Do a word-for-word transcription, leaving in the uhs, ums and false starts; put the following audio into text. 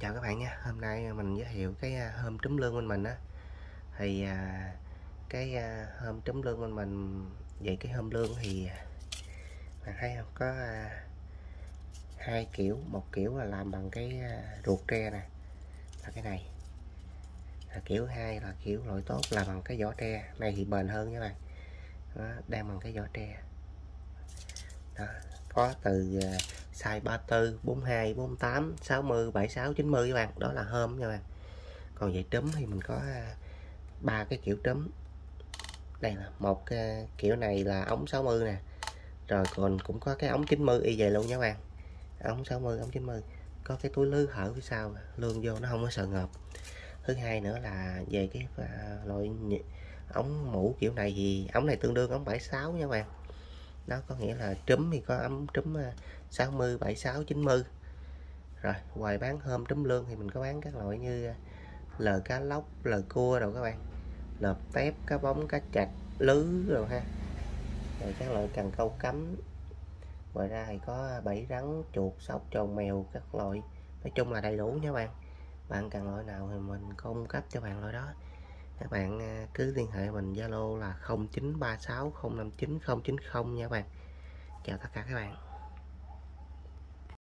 Chào các bạn nha, hôm nay mình giới thiệu cái à, hôm trúm lương bên mình á. Thì à, cái à, hôm trúm lương bên mình, vậy cái hôm lương thì bạn thấy không, có à, hai kiểu. Một kiểu là làm bằng cái à, ruột tre nè, là cái này. À, kiểu hai là kiểu loại tốt làm bằng cái vỏ tre này thì bền hơn các bạn. Đó, đang bằng cái vỏ tre đó, có từ à, size ba mươi tư, bốn mươi hai, bốn mươi tám, sáu mươi, bảy mươi sáu, chín mươi các bạn, đó là hôm nha bạn. Còn vậy trúm thì mình có ba cái kiểu trúm. Đây là một cái kiểu này là ống sáu mươi nè, rồi còn cũng có cái ống chín mươi y vậy luôn nha bạn. Ống sáu mươi, ống chín mươi, có cái túi lưới hở phía sau, lương vô nó không có sợ ngợp. Thứ hai nữa là về cái loại ống mũ kiểu này thì ống này tương đương ống bảy mươi sáu nha bạn. Đó có nghĩa là trúm thì có ống trúm sáu mươi, bảy mươi sáu, chín mươi. Rồi ngoài bán hôm trúm lương thì mình có bán các loại như lờ cá lóc, lờ cua rồi các bạn, lợp tép, cá bóng, cá chạch, lứ rồi ha, rồi các loại cần câu cắm. Ngoài ra thì có bẫy rắn, chuột, sóc, trồn, mèo, các loại. Nói chung là đầy đủ nha bạn. Bạn cần loại nào thì mình cung cấp cho bạn loại đó. Các bạn cứ liên hệ mình, Zalo là không chín ba sáu không năm chín không chín không nha bạn. Chào tất cả các bạn.